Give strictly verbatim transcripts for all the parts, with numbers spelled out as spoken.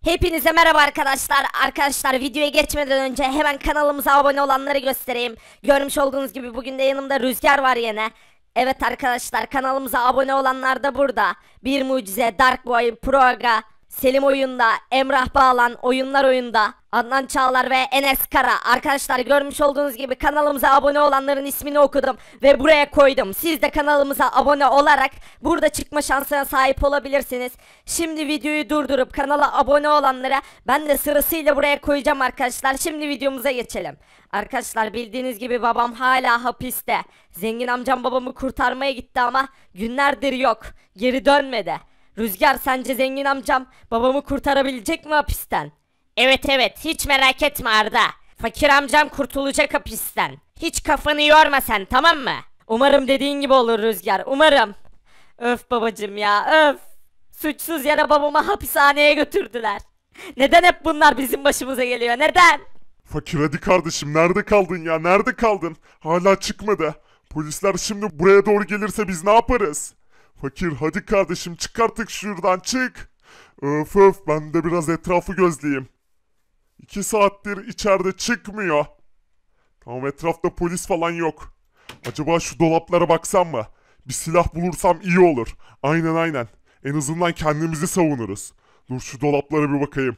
Hepinize merhaba arkadaşlar. Arkadaşlar videoya geçmeden önce hemen kanalımıza abone olanları göstereyim. Görmüş olduğunuz gibi bugün de yanımda Rüzgar var yine. Evet arkadaşlar, kanalımıza abone olanlar da burada. Bir Mucize, Dark Boy, Pro Aga, Selim Oyunda, Emrah Bağlan, Oyunlar Oyunda, Adnan Çağlar ve Enes Kara. Arkadaşlar görmüş olduğunuz gibi kanalımıza abone olanların ismini okudum ve buraya koydum. Siz de kanalımıza abone olarak burada çıkma şansına sahip olabilirsiniz. Şimdi videoyu durdurup kanala abone olanlara ben de sırasıyla buraya koyacağım arkadaşlar. Şimdi videomuza geçelim. Arkadaşlar bildiğiniz gibi babam hala hapiste. Zengin amcam babamı kurtarmaya gitti ama günlerdir yok. Geri dönmedi. Rüzgar, sence zengin amcam babamı kurtarabilecek mi hapisten? Evet evet, hiç merak etme Arda. Fakir amcam kurtulacak hapisten. Hiç kafanı yorma sen, tamam mı? Umarım dediğin gibi olur Rüzgar, umarım. Öf babacım ya, öf. Suçsuz yere babamı hapishaneye götürdüler. Neden hep bunlar bizim başımıza geliyor, neden? Fakir, hadi kardeşim, nerede kaldın ya, nerede kaldın? Hala çıkmadı. Polisler şimdi buraya doğru gelirse biz ne yaparız? Fakir, hadi kardeşim, çık artık şuradan, çık. Öf öf, ben de biraz etrafı gözleyeyim. İki saattir içeride çıkmıyor. Tamam, etrafta polis falan yok. Acaba şu dolaplara baksam mı? Bir silah bulursam iyi olur. Aynen aynen. En azından kendimizi savunuruz. Dur şu dolaplara bir bakayım.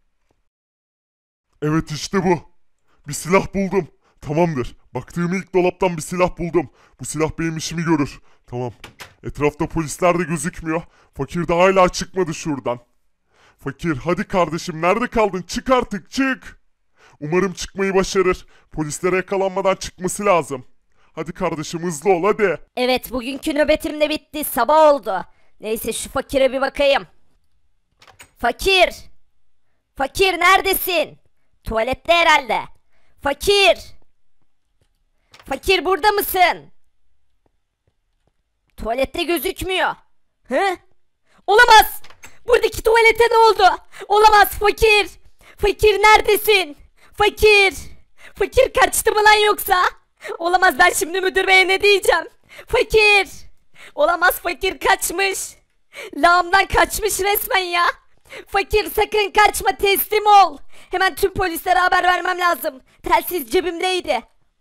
Evet, işte bu. Bir silah buldum. Tamamdır. Baktığım ilk dolaptan bir silah buldum. Bu silah benim işimi görür. Tamam. Etrafta polisler de gözükmüyor. Fakir de hala çıkmadı şuradan. Fakir, hadi kardeşim, nerede kaldın? Çık artık, çık. Umarım çıkmayı başarır. Polislere yakalanmadan çıkması lazım. Hadi kardeşim, hızlı ol hadi. Evet, bugünkü nöbetim de bitti, sabah oldu. Neyse şu fakire bir bakayım. Fakir. Fakir neredesin? Tuvalette herhalde. Fakir. Fakir, burada mısın? Tuvalette gözükmüyor. Hı? Olamaz. Buradaki tuvalete ne oldu? Olamaz fakir. Fakir neredesin? Fakir. Fakir kaçtı mı lan yoksa? Olamaz, ben şimdi müdür beye ne diyeceğim? Fakir. Olamaz, fakir kaçmış. Lağımdan kaçmış resmen ya. Fakir sakın kaçma, teslim ol. Hemen tüm polislere haber vermem lazım. Telsiz cebimdeydi.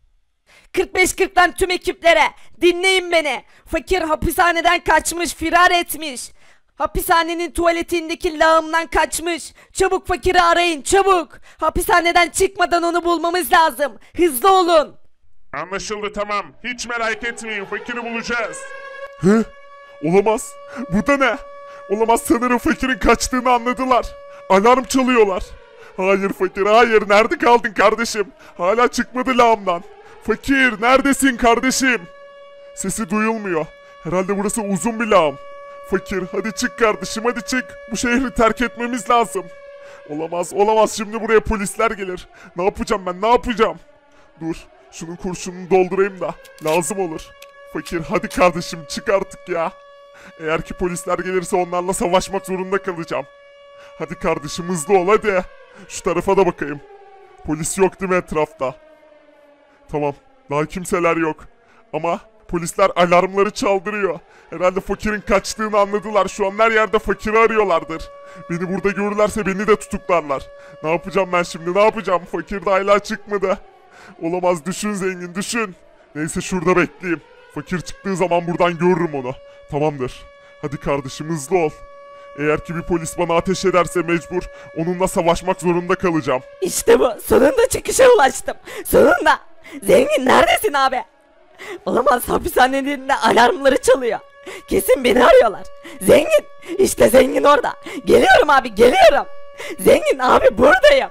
kırk beş kırktan tüm ekiplere dinleyin beni. Fakir hapishaneden kaçmış, firar etmiş. Hapishanenin tuvaletindeki lağımdan kaçmış. Çabuk fakiri arayın, çabuk. Hapishaneden çıkmadan onu bulmamız lazım. Hızlı olun. Anlaşıldı, tamam. Hiç merak etmeyin, fakiri bulacağız. Hı? Olamaz. Bu da ne? Olamaz, sanırım fakirin kaçtığını anladılar. Alarm çalıyorlar. Hayır fakir, hayır. Nerede kaldın kardeşim? Hala çıkmadı lağımdan. Fakir, neredesin kardeşim? Sesi duyulmuyor. Herhalde burası uzun bir lağım. Fakir, hadi çık kardeşim, hadi çık. Bu şehri terk etmemiz lazım. Olamaz, olamaz. Şimdi buraya polisler gelir. Ne yapacağım ben, ne yapacağım? Dur, şunun kurşununu doldurayım da lazım olur. Fakir, hadi kardeşim, çık artık ya. Eğer ki polisler gelirse onlarla savaşmak zorunda kalacağım. Hadi kardeşim, hızlı ol hadi. Şu tarafa da bakayım. Polis yok değil mi etrafta? Tamam, daha kimseler yok. Ama polisler alarmları çaldırıyor. Herhalde fakirin kaçtığını anladılar. Şu an her yerde fakiri arıyorlardır. Beni burada görürlerse beni de tutuklarlar. Ne yapacağım ben şimdi, ne yapacağım? Fakir de hala çıkmadı. Olamaz, düşün zengin, düşün. Neyse, şurada bekleyeyim. Fakir çıktığı zaman buradan görürüm onu. Tamamdır. Hadi kardeşim, hızlı ol. Eğer ki bir polis bana ateş ederse mecbur onunla savaşmak zorunda kalacağım. İşte bu. Sonunda çıkışa ulaştım. Sonunda. Zengin neredesin abi? Olamaz, hapishanenin de alarmları çalıyor. Kesin beni arıyorlar. Zengin. İşte zengin orada. Geliyorum abi, geliyorum. Zengin abi, buradayım.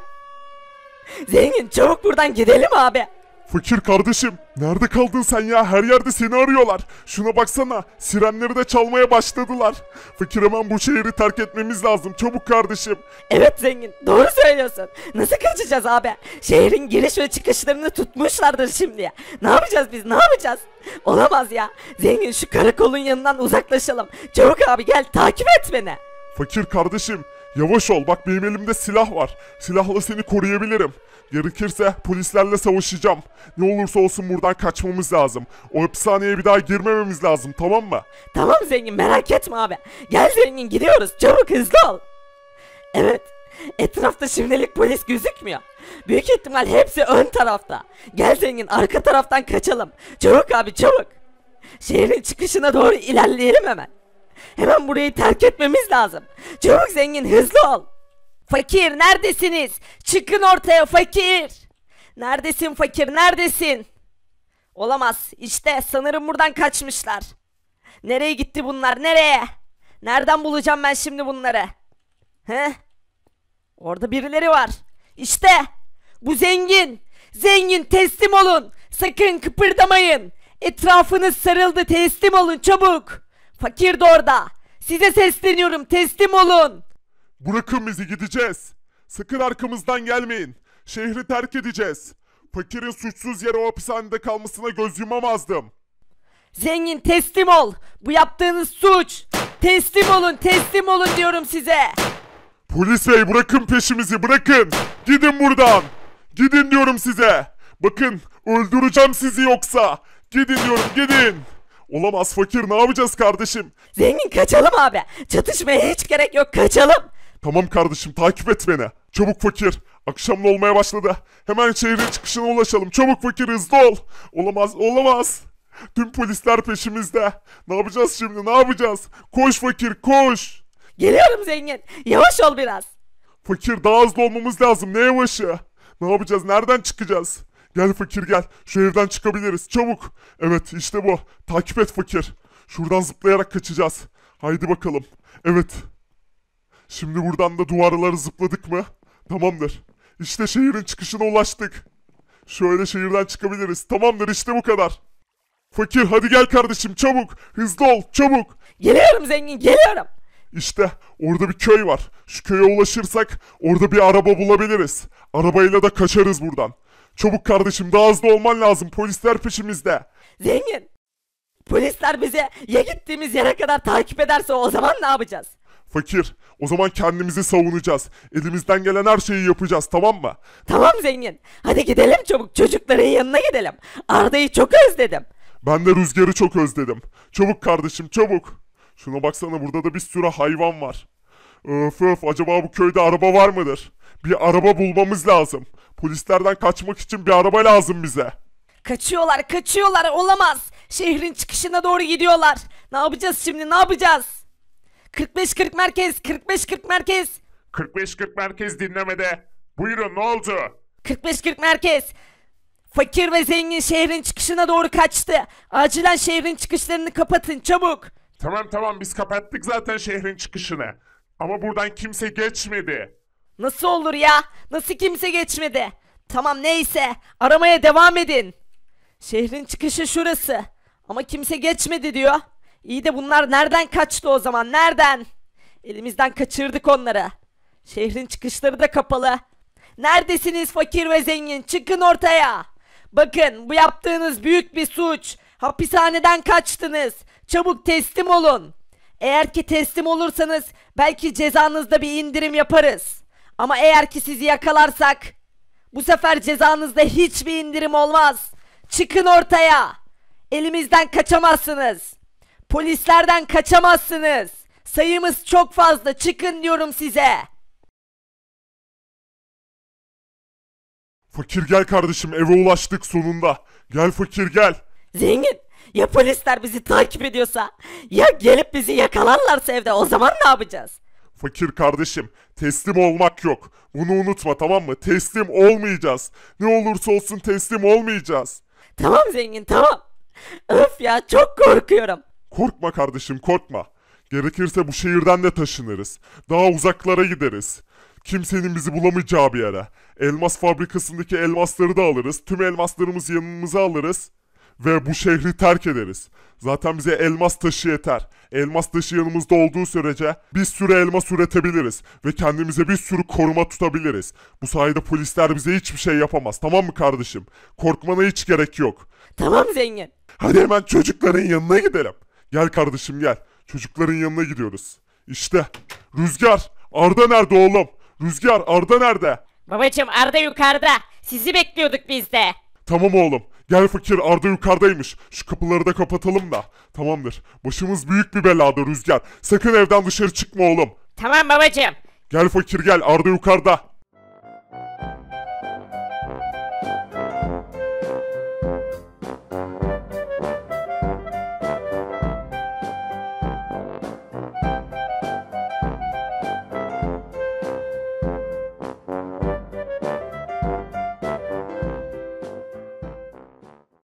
Zengin, çabuk buradan gidelim abi. Fakir kardeşim, nerede kaldın sen ya? Her yerde seni arıyorlar. Şuna baksana, sirenleri de çalmaya başladılar. Fakir, hemen bu şehri terk etmemiz lazım. Çabuk kardeşim. Evet zengin, doğru söylüyorsun. Nasıl kaçacağız abi? Şehrin giriş ve çıkışlarını tutmuşlardır şimdi. Ne yapacağız biz, ne yapacağız? Olamaz ya. Zengin, şu karakolun yanından uzaklaşalım. Çabuk abi, gel takip et beni. Fakir kardeşim, yavaş ol, bak benim elimde silah var. Silahla seni koruyabilirim. Gerekirse polislerle savaşacağım. Ne olursa olsun buradan kaçmamız lazım. O hapishaneye bir daha girmememiz lazım, tamam mı? Tamam zengin, merak etme abi. Gel zengin, gidiyoruz, çabuk hızlı ol. Evet, etrafta şimdilik polis gözükmüyor. Büyük ihtimal hepsi ön tarafta. Gel zengin, arka taraftan kaçalım. Çabuk abi çabuk. Şehrin çıkışına doğru ilerleyelim hemen. Hemen burayı terk etmemiz lazım. Çabuk zengin, hızlı ol. Fakir neredesiniz? Çıkın ortaya fakir. Neredesin fakir, neredesin? Olamaz. İşte sanırım buradan kaçmışlar. Nereye gitti bunlar, nereye? Nereden bulacağım ben şimdi bunları? He? Orada birileri var. İşte bu zengin. Zengin teslim olun. Sakın kıpırdamayın. Etrafınız sarıldı, teslim olun çabuk. Fakir de orada. Size sesleniyorum, teslim olun. Bırakın bizi, gideceğiz. Sakın arkamızdan gelmeyin. Şehri terk edeceğiz. Fakirin suçsuz yere o hapishanede kalmasına göz yumamazdım. Zengin teslim ol. Bu yaptığınız suç. Teslim olun, teslim olun diyorum size. Polis bey, bırakın peşimizi, bırakın. Gidin buradan. Gidin diyorum size. Bakın, öldüreceğim sizi yoksa. Gidin diyorum, gidin. Olamaz fakir, ne yapacağız kardeşim? Zengin kaçalım abi. Çatışmaya hiç gerek yok, kaçalım. Tamam kardeşim, takip et beni. Çabuk fakir. Akşam da olmaya başladı. Hemen şehrin çıkışına ulaşalım. Çabuk fakir, hızlı ol. Olamaz, olamaz. Tüm polisler peşimizde. Ne yapacağız şimdi, ne yapacağız? Koş fakir, koş. Geliyorum zengin. Yavaş ol biraz. Fakir, daha hızlı olmamız lazım. Ne yavaşı? Ne yapacağız, nereden çıkacağız? Gel fakir gel. Şu evden çıkabiliriz. Çabuk. Evet, işte bu. Takip et fakir. Şuradan zıplayarak kaçacağız. Haydi bakalım. Evet. Şimdi buradan da duvarları zıpladık mı? Tamamdır. İşte şehrin çıkışına ulaştık. Şöyle şehirden çıkabiliriz. Tamamdır, işte bu kadar. Fakir, hadi gel kardeşim, çabuk. Hızlı ol, çabuk. Geliyorum zengin, geliyorum. İşte orada bir köy var. Şu köye ulaşırsak orada bir araba bulabiliriz. Arabayla da kaçarız buradan. Çabuk kardeşim, daha hızlı olman lazım. Polisler peşimizde. Zengin. Polisler bizi ya gittiğimiz yere kadar takip ederse o zaman ne yapacağız? Fakir, o zaman kendimizi savunacağız. Elimizden gelen her şeyi yapacağız, tamam mı? Tamam zengin. Hadi gidelim çabuk, çocukların yanına gidelim. Arda'yı çok özledim. Ben de Rüzgar'ı çok özledim. Çabuk kardeşim, çabuk. Şuna baksana, burada da bir sürü hayvan var. Öf öf, acaba bu köyde araba var mıdır? Bir araba bulmamız lazım. Polislerden kaçmak için bir araba lazım bize. Kaçıyorlar, kaçıyorlar, olamaz. Şehrin çıkışına doğru gidiyorlar. Ne yapacağız şimdi, ne yapacağız? kırk beş kırk merkez, kırk beş kırk merkez. kırk beş kırk merkez dinlemede. Buyurun, ne oldu? kırk beş kırk merkez. Fakir ve zengin şehrin çıkışına doğru kaçtı. Acilen şehrin çıkışlarını kapatın, çabuk. Tamam tamam, biz kapattık zaten şehrin çıkışını. Ama buradan kimse geçmedi. Nasıl olur ya? Nasıl kimse geçmedi? Tamam neyse, aramaya devam edin. Şehrin çıkışı şurası. Ama kimse geçmedi diyor. İyi de bunlar nereden kaçtı o zaman? Nereden? Elimizden kaçırdık onları. Şehrin çıkışları da kapalı. Neredesiniz fakir ve zengin? Çıkın ortaya. Bakın, bu yaptığınız büyük bir suç. Hapishaneden kaçtınız. Çabuk teslim olun. Eğer ki teslim olursanız belki cezanızda bir indirim yaparız. Ama eğer ki sizi yakalarsak bu sefer cezanızda hiçbir indirim olmaz. Çıkın ortaya. Elimizden kaçamazsınız. Polislerden kaçamazsınız. Sayımız çok fazla. Çıkın diyorum size. Fakir gel kardeşim, eve ulaştık sonunda. Gel fakir gel. Zengin, ya polisler bizi takip ediyorsa, ya gelip bizi yakalarlarsa evde, o zaman ne yapacağız? Fakir kardeşim, teslim olmak yok. Bunu unutma, tamam mı? Teslim olmayacağız. Ne olursa olsun teslim olmayacağız. Tamam zengin, tamam. Öf ya, çok korkuyorum. Korkma kardeşim, korkma. Gerekirse bu şehirden de taşınırız. Daha uzaklara gideriz. Kimsenin bizi bulamayacağı bir yere. Elmas fabrikasındaki elmasları da alırız. Tüm elmaslarımızı yanımıza alırız. Ve bu şehri terk ederiz. Zaten bize elmas taşı yeter. Elmas taşı yanımızda olduğu sürece bir sürü elmas üretebiliriz. Ve kendimize bir sürü koruma tutabiliriz. Bu sayede polisler bize hiçbir şey yapamaz. Tamam mı kardeşim? Korkmana hiç gerek yok. Tamam zengin. Hadi hemen çocukların yanına gidelim. Gel kardeşim gel. Çocukların yanına gidiyoruz. İşte Rüzgar, Arda nerede oğlum? Rüzgar, Arda nerede? Babacım, Arda yukarıda. Sizi bekliyorduk biz de. Tamam oğlum. Gel fakir, Arda yukarıdaymış. Şu kapıları da kapatalım da. Tamamdır. Başımız büyük bir belada Rüzgar. Sakın evden dışarı çıkma oğlum. Tamam babacım. Gel fakir gel, Arda yukarıda.